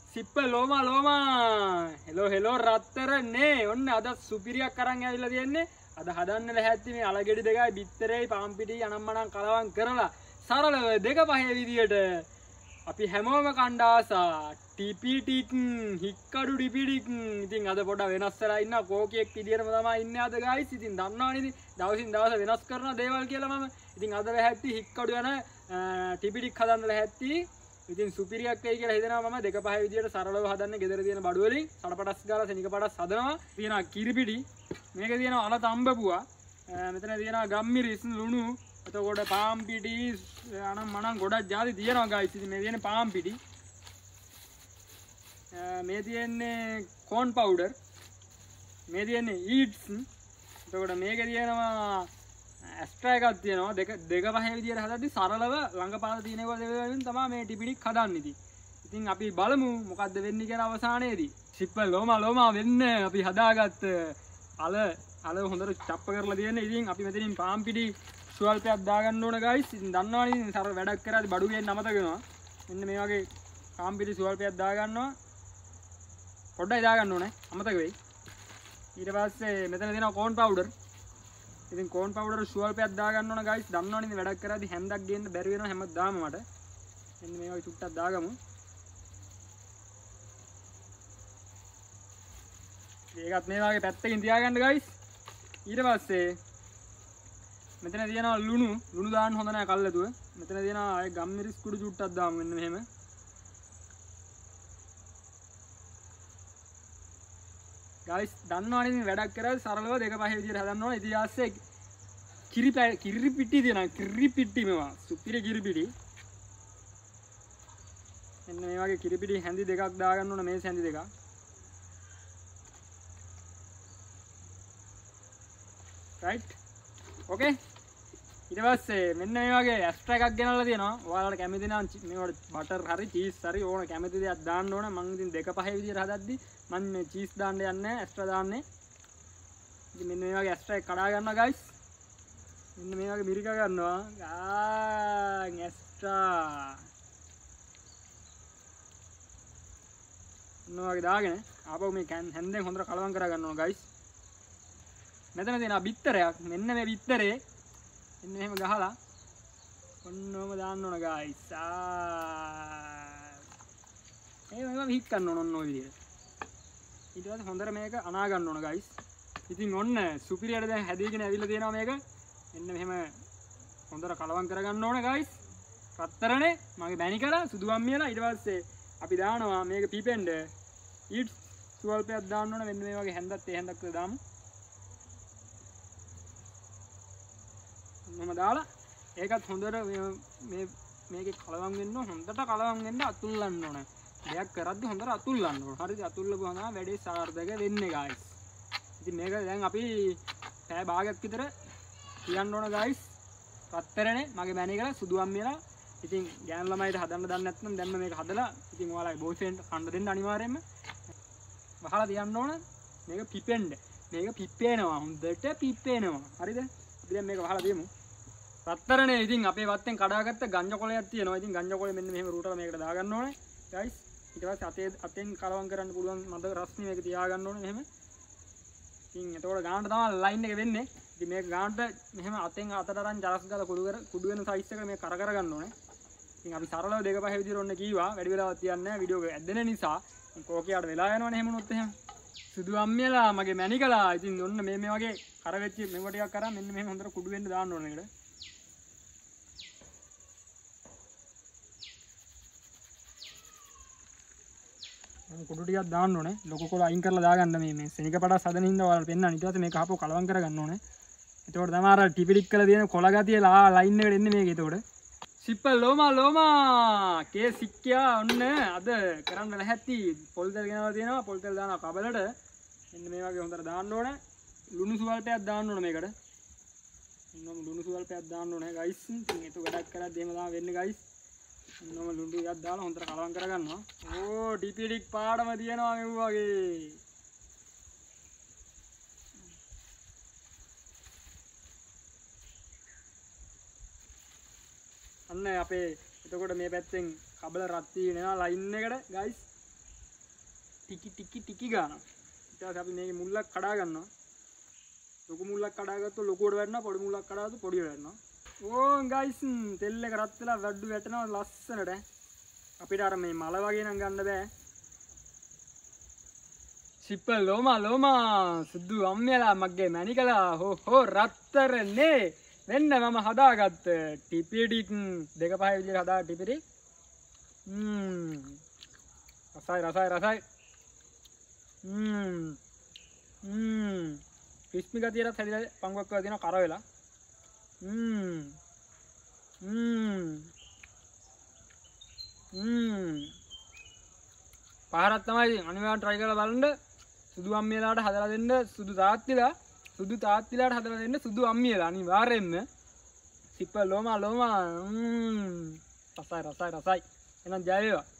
සිප්ප ලෝමා hello රත්තරනේ ඔන්න අද සුපිරියක් අරන් ඇවිල්ලා තියෙන්නේ අද හදන්න ලැහැත්ති මේ අලගෙඩි දෙකයි බිත්තරේ පාන් පිටි අනම්මනම් කලවම් කරලා සරලව දෙක පහේ විදියට අපි හැමෝම කණ්ඩාසා ටිපිටික් හික්කඩු ටිපිටික් ඉතින් අද පොඩ වෙනස් වෙලා ඉන්න කෝකියෙක් විදියටම තමයි ඉන්නේ අද ගයිස් ඉතින් දන්නවනේ ඉතින් දවසින් දවස වෙනස් කරන දේවල් කියලා මම ඉතින් අද ලැහැත්ති හික්කඩු යන ටිපිටික් හදන්න ලැහැත්ති ඉතින් සුපිරියක් වෙයි කියලා හිතනවා මම දෙක පහේ විදියට සරලව හදන්න ගෙදර තියෙන බඩු වලින් සලපටස් ගාලා සෙනික පටස් හදනවා තියෙනවා කිරිපිටි මේක තියෙනවා අල තම්බපුවා මෙතන තියෙනවා ගම්මිරිස් ලුණු එතකොට පාන් පිටි අනම් මනම් ගොඩක් ಜಾති තියෙනවා ගයිස් ඉතින් මේ තියෙන්නේ පාන් පිටි මේ තියෙන්නේ කෝන් පවුඩර් මේ තියෙන්නේ ඊට්ස් එතකොට මේක තියෙනවා එක්ස්ට්‍රා එකක් තියෙනවා දෙක පහේ විදියට හදද්දි සරලව ළඟපාත තියෙන ඒවා දෙවියන් තමයි මේ ටිපිටික් හදන්නේ ඉතින් අපි බලමු මොකද්ද වෙන්නේ කියලා අවසානයේදී සිප්ප ලෝමා වෙන්න අපි හදාගත්ත අල හොඳට චප්ප කරලා තියෙන්නේ ඉතින් අපි මෙතනින් පාන් පිටි සුවල්පයක් දාගන්න ඕන ගයිස් ඉතින් දන්නවනේ ඉතින් සර වැඩක් කරාදී බඩු ගේන්න අමතක වෙනවා මෙන්න මේ වගේ පාන් පිටි සුවල්පයක් දාගන්නවා පොඩ්ඩයි දාගන්න ඕනේ අමතක වෙයි ඊට පස්සේ මෙතන තියෙනවා කෝන් පවුඩර් ඉතින් කෝන් පවුඩර් සුවල්පයක් දාගන්න ඕන ගයිස් දන්නවනේ ඉතින් වැඩක් කරාදී හැන්දක් ගේන්න බැරි වෙනවා හැමදාම මට මෙන්න මේ වගේ චුට්ටක් දාගමු ඒකත් මේ වගේ පැත්තකින් තියාගන්න ගයිස් ඊට පස්සේ මෙතන තියෙනවා ලුණු දාන්න හොඳ නැහැ කල්ලාතුව මෙතන තියෙනවා අය ගම්මිරිස් කුඩු චුට්ටක් දාමු මෙන්න මෙහෙම ගයිස් දන්නවනේ ඉතින් වැඩක් කරලා සරලව දෙක පහේ විදියට හදන්න ඕන ඉතින් කිරිපිටි තියෙනවා කිරිපිටි මේවා සුපිරි කිරිපිටි මෙන්න මේ වගේ කිරිපිටි හැඳි දෙකක් දාගන්න ඕන මේ හැඳි දෙකක් රයිට් ඕකේ ඊට පස්සේ මෙන්න මේ වගේ එක්ස්ට්‍රා එකක් ගෙනල්ලා තියෙනවා ඔයාලට කැමති නම් මේවට බටර් හරි චීස් හරි ඕන කැමති දෙයක් දාන්න ඕන මම ඉතින් දෙක පහේ විදියට හදද්දි මම මේ චීස් දාන්න යන්නේ නැහැ එක්ස්ට්‍රා දාන්නේ ඉතින් මෙන්න මේ වගේ එක්ස්ට්‍රා එක කඩා ගන්නවා ගයිස් මෙන්න මේ වගේ මිරික ගන්නවා එක්ස්ට්‍රා මෙන්න වගේ දාගෙන ආපහු මේ හැන්දෙන් හොඳට කලවම් කරා ගන්න ඕන ගයිස් මෙතන තියෙනවා බිත්තරයක් මෙන්න මේ බිත්තරේ මෙන්න එහෙම ගහලා ඔන්නෝම දාන්න ඕන ගයිස් මේව හික් කරන්න ඕන ඔන්න ඔය විදිහට ඊට පස්සේ හොඳට මේක අනා ගන්න ඕන ගයිස් ඉතින් ඔන්න සුපිරියට දැන් හැදීගෙන ඇවිල්ලා තියෙනවා මේක මෙන්න මෙහෙම හොඳට කලවම් කරගන්න ඕන ගයිස් රත්තරනේ මගේ බැනිකලා සුදු අම්මියලා ඊට පස්සේ අපි දානවා මේක පීපෙන්ඩ ඊට් සුවල්පයක් දාන්න ඕන මෙන්න මේ වගේ හැන්දත් ඒ හැන්දක් දාමු මම දාලා ඒකත් හොඳට මේකේ කලවම් වෙන්න හොඳට කලවම් වෙන්න අතුල්ලන්න ඕන දෙයක් කරද්දි හොඳට අතුල්ලන්න ඕන හරිද අතුල්ලපුවාම තමයි වැඩේ සාර්ථක වෙන්නේ ගයිස් ඉතින් මේක දැන් අපි පැය භාගයක් විතර තියන්න ඕන ගයිස් රත්තරනේ මගේ මැණිකලා සුදු අම්මියලා ඉතින් ගෑනු ළමයිට හදන්න දන්නේ නැත්නම් දැන්ම මේක හදලා ඉතින් ඔයාලගේ බෝයිෆ්‍රෙන්ඩ් කන්න දෙන්න අනිවාර්යයෙන්ම වහලා තියන්න ඕන මේක පිපෙන්න මේක පිප්පේනවා හොඳට පිප්පේනවා හරිද අපි දැන් මේක වහලා දෙමු රත්තරනේ ඉතින් අපේ වත්තෙන් කඩාගත්ත ගංජා කොලයක් තියෙනවා. ඉතින් ගංජා කොලේ මෙන්න මෙහෙම රූටලා මේකට දාගන්න ඕනේ. ගයිස් ඊට පස්සේ අතෙන් කලවම් කරන්න පුළුවන් මද රස්නේ මේක තියාගන්න ඕනේ මෙහෙම. ඉතින් එතකොට ගානට තමයි ලයින් එක වෙන්නේ. ඉතින් මේක ගානට මෙහෙම අතෙන් අතට අරන් ජරස් ගාලා කුඩු වෙන සයිස් එක මේක කර ගන්න ඕනේ. ඉතින් අපි සරලව දෙක පහේ විදිහට ඔන්න කීවා. වැඩි වෙලාවක් තියන්නේ නැහැ. වීඩියෝ එක ඇදෙන නිසා. ඉතින් කෝකියාට වෙලා යනවනේ එහෙම උනොත් එහෙම. සුදු අම්මියලා මගේ මැණිකලා. ඉතින් ඔන්න මේ වගේ කර වෙච්ච මෙව ටිකක් අරන් මෙන්න මෙහෙම හොඳට කුඩු වෙන්න දාන්න ඕනේ නේද? කුඩු ටිකක් දාන්න ඕනේ. ලොකු කොළ අයින් කරලා දාගන්න මේ සෙනික පටස් හදන හින්දා ඔයාලට පෙන්නන්න. ඊට පස්සේ මේක ආපහු කලවම් කරගන්න ඕනේ. එතකොට තමයි අර ටිපිටික් කරලා තියෙන කොළ ගතිය ලයින් එකට එන්නේ මේක. එතකොට සිප්ප ලෝමා කේ සික්කියා ඔන්න අද කරන්න ලැහැත්ති පොල් තෙල් ගෙනලා තියෙනවා. පොල් තෙල් දානවා කබලට. මෙන්න මේ වගේ හොඳට දාන්න ඕනේ. ලුණු සුවල්පයක් දාන්න ඕනේ මේකට. ඔන්නම ලුණු සුවල්පයක් දාන්න ඕනේ ගයිස්. ඉතින් ඒක වැඩක් කරද්දී එහෙම තමයි වෙන්නේ ගයිස්. ඔන්නම ලුණු ටිකක් දාලා හොඳට කලවම් කරගන්නවා. ඕ ටිපිටික් පාඩම තියෙනවා මේ වගේ. අන්න අපේ එතකොට මේ පැත්තෙන් කබල රත් වී යනවා ලයින් එකට ගයිස්. ටිකි ගානවා. ඊට පස්සේ අපි මේකේ මුල්ලක් කඩා ගන්නවා. ලොකු මුල්ලක් කඩාගත්තොත් ලොකුවට වැටෙනවා, පොඩි මුල්ලක් කඩාගත්තොත් පොඩියට වැටෙනවා. ඕ ගයිස් තෙල් එක රත් වෙලා වැඩු වැටෙනවා ලස්සනට. අපිට අර මේ මල වගේ නම් ගන්න බෑ. සිප්ප ලෝමා සුදු අම්මලා මගේ මැණිකලා හෝ රත්තරනේ වෙන්න මම හදාගත්ත ටිපිඩික් දෙක පහ විදිහට හදා ටිපිඩි රසයි ක්‍රිස්පි ගතියට හැදිලා පංගුවක් වගේ දෙනවා කර වෙලා පාරක් තමයි අනිවාර්යෙන් try කරලා බලන්න සුදු අම්මියලාට හදලා දෙන්න සුදු තාත්තිලාට හදලා දෙන්න සුදු අම්මියලා අනිවාර්යෙන්ම සිප්ප ලෝමා රසයි එහෙනම් ජය වේවා